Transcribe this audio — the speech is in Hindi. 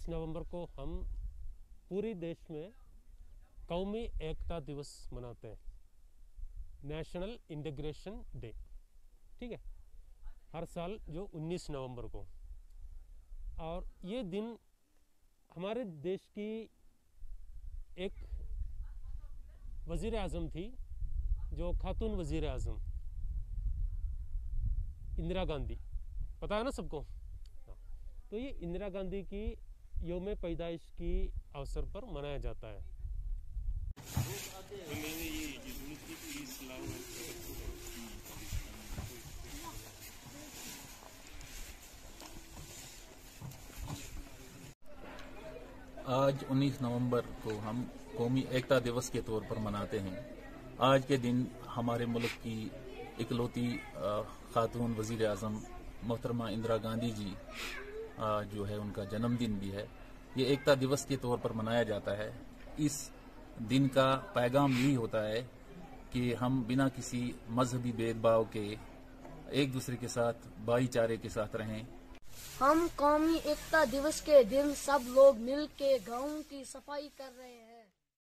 19 नवंबर को हम पूरी देश में कौमी एकता दिवस मनाते हैं, नेशनल इंटीग्रेशन डे। ठीक है, हर साल जो 19 नवंबर को। और ये दिन हमारे देश की एक वज़ीर आज़म थी, जो खातून वज़ीर आज़म इंदिरा गांधी, पता है ना सबको। तो ये इंदिरा गांधी की यौम पैदाइश की अवसर पर मनाया जाता है। आज 19 नवंबर को हम कौमी एकता दिवस के तौर पर मनाते हैं। आज के दिन हमारे मुल्क की इकलौती खातून वज़ीर आज़म मोहतरमा इंदिरा गांधी जी जो है उनका जन्मदिन भी है। ये एकता दिवस के तौर पर मनाया जाता है। इस दिन का पैगाम यही होता है कि हम बिना किसी मजहबी भेदभाव के एक दूसरे के साथ भाईचारे के साथ रहें। हम कौमी एकता दिवस के दिन सब लोग मिल के गाँव की सफाई कर रहे हैं।